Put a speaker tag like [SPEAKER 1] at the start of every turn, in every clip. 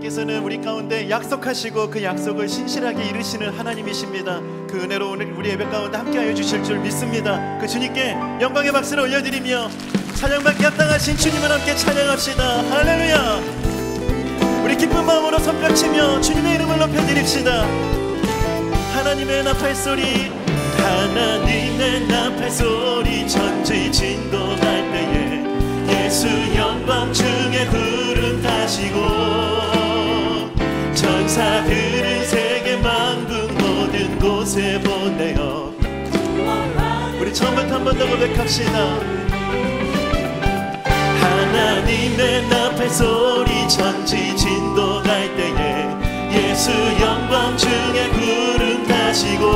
[SPEAKER 1] 주님께서는 우리 가운데 약속하시고 그 약속을 신실하게 이루시는 하나님이십니다. 그 은혜로 오늘 우리 예배 가운데 함께하여 주실 줄 믿습니다. 그 주님께 영광의 박수를 올려드리며 찬양받기 합당하신 주님을 함께 찬양합시다. 할렐루야. 우리 기쁜 마음으로 손뼉치며 주님의 이름을 높여드립시다. 하나님의 나팔소리, 하나님의 나팔소리 천지 진동할 때에 예수 영광 중에 구름 타시고 천사들은 세계 만국 모든 곳에 보내어 우리 처음부터 한 번 더 고백합시다. 하나님의 나팔소리 천지 진동할 때에 예수 영광 중에 구름 타시고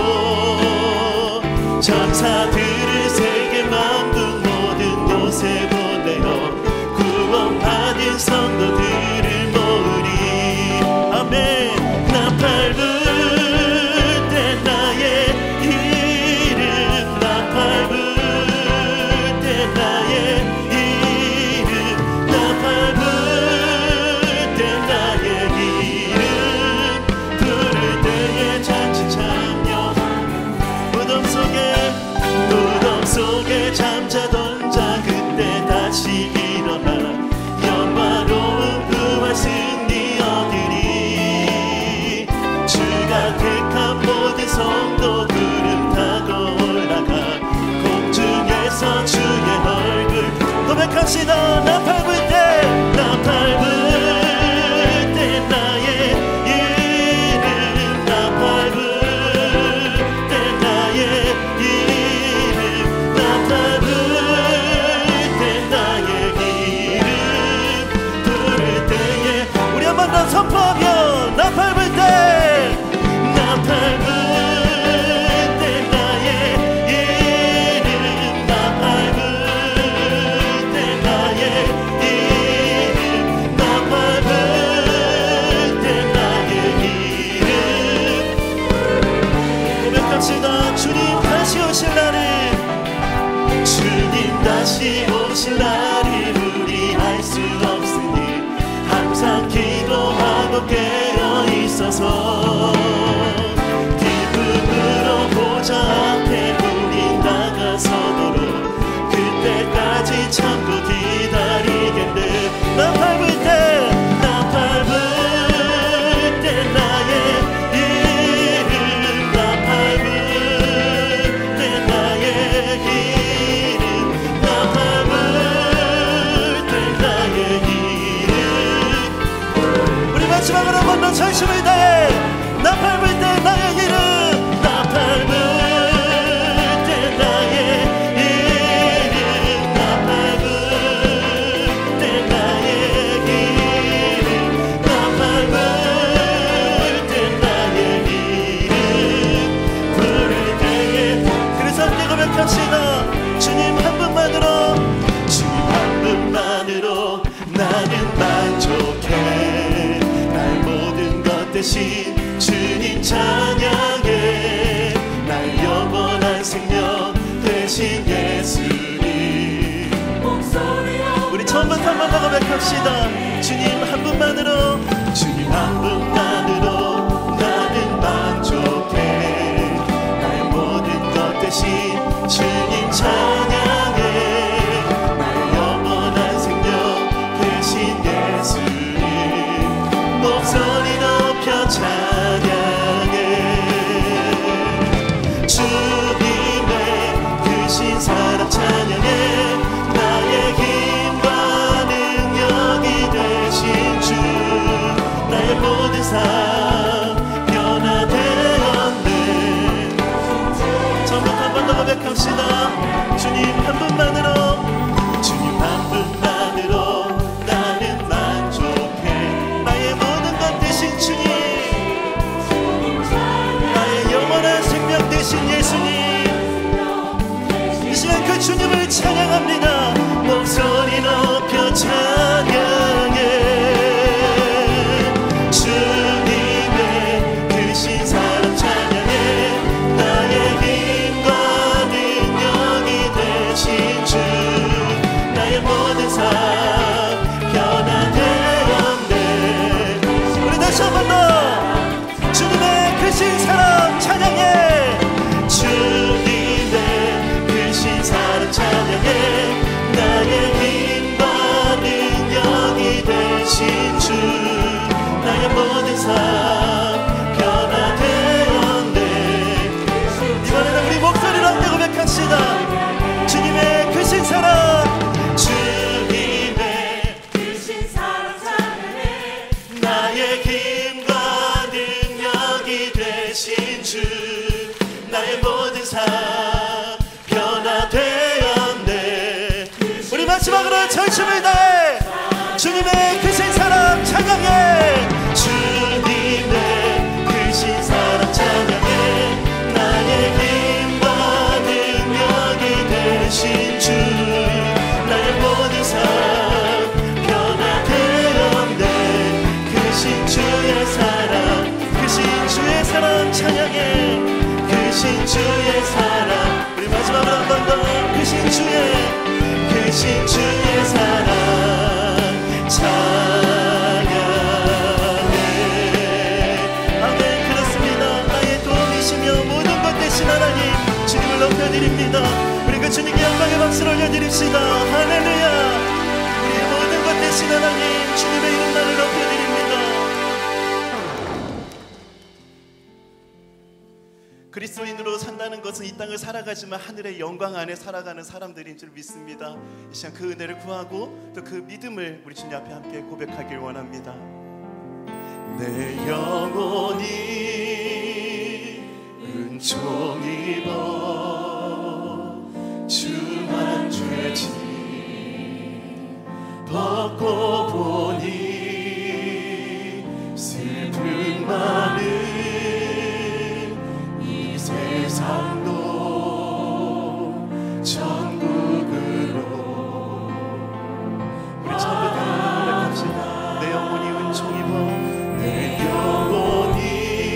[SPEAKER 1] 천사들을 세계 만국 모든 곳에 보내어 구원받은 성도들을 모으리. 아멘. 나팔 불 때 나의 이름, 나팔 불 때 나의 이름, 나팔 불 때 나의 이름 부를 때에 잔치 참여. 무덤 속에 잠자던 자 그때 다시 일어나 영화로운 부활 승리 얻으리. 주가 택한 모든 성도 구름 타고 올라가 공중에서 주의 얼굴 고백합시다. 나팔 불 때, 나팔 불 때 나의 이름, 나팔 불 때 나의 이름, 나팔 불 때 나의 이름 부를 때에 우리 한 번 더 선포하며 나팔 불 때, 나팔 불 때 나의 이름, 나팔 불 때 나의 이름, 나팔 불 때 나의 이름 고백합시다. 주님 다시 오실 날을, 주님 다시 오실 날을 우리 알 수 없으니 항상 기도하고 깨어 있어서 기쁨으로 보좌 앞에 우리 나가서도록 그때까지 참고 기다리겠네. 나팔 불 때, 나팔 불 때 나의 이름, 나팔 불 때 나의 이름, 나팔 불 때 나의 이름. 우리 마지막으로 한 번 더 전심을 다해 나팔 불 때 나의 이름, 나팔 불 때 나의 이름, 나팔 불 때 나의 이름, 나팔 불 때 나의 이름 부를 때에 그래서 함께 고백합시다. 주님 한 분만으로, 주님 한 분만으로 나는 만족해. 나의 모든 것 대신 주님 찬양해. 나의 영원한 생명 대신 예수님. 우리 처음부터 한 번 더 고백합시다. 주님 한 분만으로, 주님 한 분만으로 나는 만족해. 나의 모든 것 대신 주님 찬양해. 나의 영원한 생명 대신 예수님. 목소리 높여 찬양해. 주님의 크신 사랑 찬양해. 나의 힘과 능력이 되신 주, 나의 모든 삶 변화되었네. 처음부터 한 번 더 고백합시다. 주님 한 분만으로, 주님 한 분만으로 나는 만족해. 나의 모든 것 대신 주님, 크신 사랑 찬양해. 주님의 크신 사랑 찬양해. 나의 힘과 능력이 되신 주, 나의 모든 삶 변화되었네. 이번에는 우리 목소리로 함께 고백합시다. 주님의 크신 사랑, 주님의 크신 사랑 찬양해. 나의 힘과 능력이 되신 주, 나의 모든 삶 변화되었네. 우리 마지막으로 전심을 다해 주님의 크신 사랑 찬양해. 주님의 크신 사랑 찬양해. 나의 힘과 능력이 되신 주, 나의 모든 삶 변화되었네. 크신 주의 사랑, 크신 주의 사랑 찬양해. 크신 주의 사랑. 우리 마지막으로 한 번 더 크신 주의 사랑 찬양해. 아멘. 그렇습니다. 나의 도움이시며 모든 것 되신 하나님, 주님을 높여드립니다. 우리 그 주님께 영광의 박수를 올려드립시다. 할렐루야. 우리 모든 것 되신 하나님, 주님의 이름만을 높여드립니다. 그리스도인으로 산다는 것은 이 땅을 살아가지만 하늘의 영광 안에 살아가는 사람들인 줄 믿습니다. 이 시간 그 은혜를 구하고 또 그 믿음을 우리 주님 앞에 함께 고백하길 원합니다. 내 영혼이 은총 입어 주만 죄짐 벗고 보니 슬픔 많은 세상도 천국으로. 우리 처음부터 고백합시다. 내 영혼이 은총 입어, 내 영혼이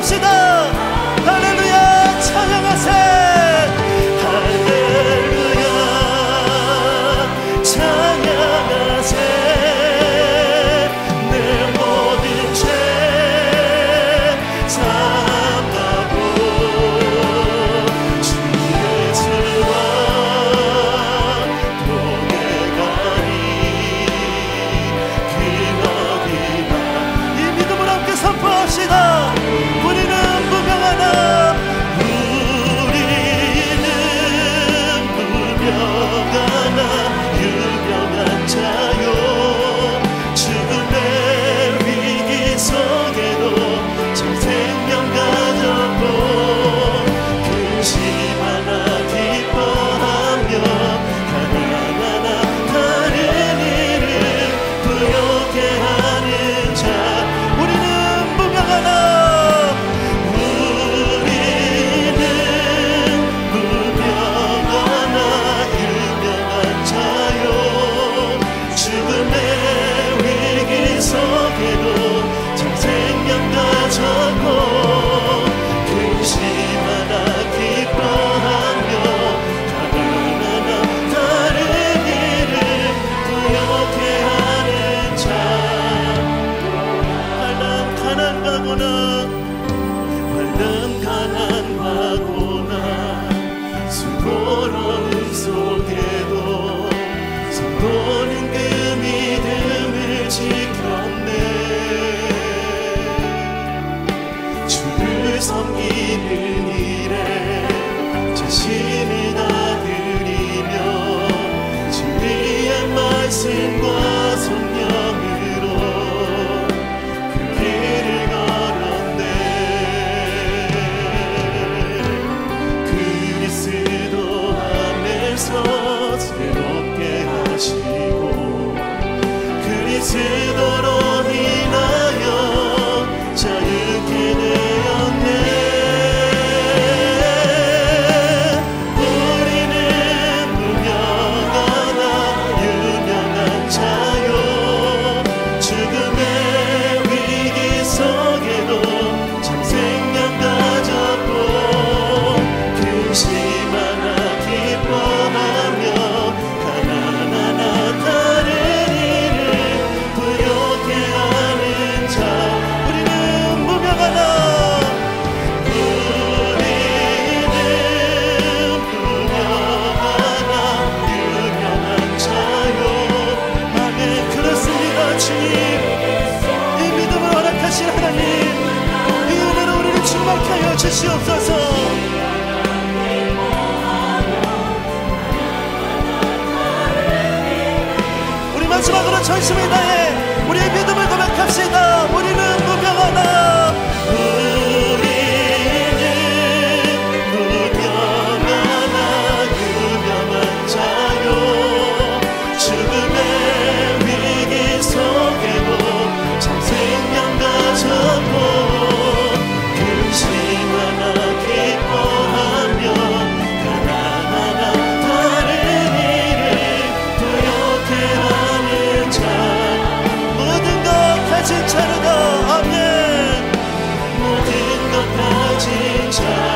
[SPEAKER 1] 선포합시다. 할렐루야 찬양하세. 할렐루야 찬양하세. 내 모든 죄 사함받고 주 예수와 복에 가니 기억이나. 이 믿음을 함께 선포합시다. 우리는 무명하나 유명한 자요. 죽음의 위기 속에도 참 생명 가졌고 근심 하나 기뻐하며 가난하나 다른 이를 부욕해 하는 자. 우리는 무명하나 유명한 자요. 죽음의 위기 속에도 참 생명 가졌고 근심하나 기뻐하며 가난하나 다른 이를 부욕해 하는 자. 환난 가난하거나 수고로움 속에도 성도는 그 믿음을 지켰네. 주를 섬기는 일에 자신을 다 드리며 진리의 말씀과 성령으로 그 길을 걸었네. 그리스도 안에서 새롭게 하시고 그리스도로 인하여 자유케 되었네. 우리는 무명하나 유명한 자요. 죽음의 위기 속에도 참 생명 가졌고 근심하나 기뻐하며 가난하나 다른 이를 부욕해 하는 자. 우리는 무명하나 유명한 자요. 아멘. 그렇습니다. 주님, 이 믿음을 허락하신 하나님, 이 은혜로 우리를 충만케 하여 주시옵소서. 우리 마지막으로 전심을 다해 우리의 믿음을 고백합시다. 우리는 무명하나 유명한 자요. 죽음의 위기 속에도 참 생명 가졌고 근심하나 기뻐하며 가난하나 다른 이를 부욕해 하는 자. 모든 것 가진 자로다. 아멘. 모든 것 가진 자.